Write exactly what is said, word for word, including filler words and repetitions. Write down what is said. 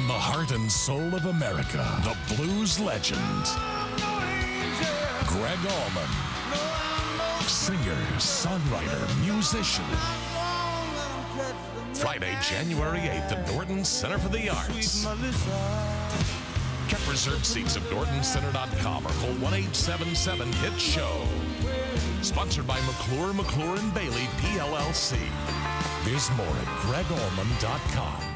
From the heart and soul of America, the blues legend, Gregg Allman. Singer, songwriter, musician. Friday, January eighth at Norton Center for the Arts. Get reserved seats at norton center dot com or call one eight seven seven, hit show. Sponsored by McClure, McClure and Bailey, P L L C. There's more at greg allman dot com.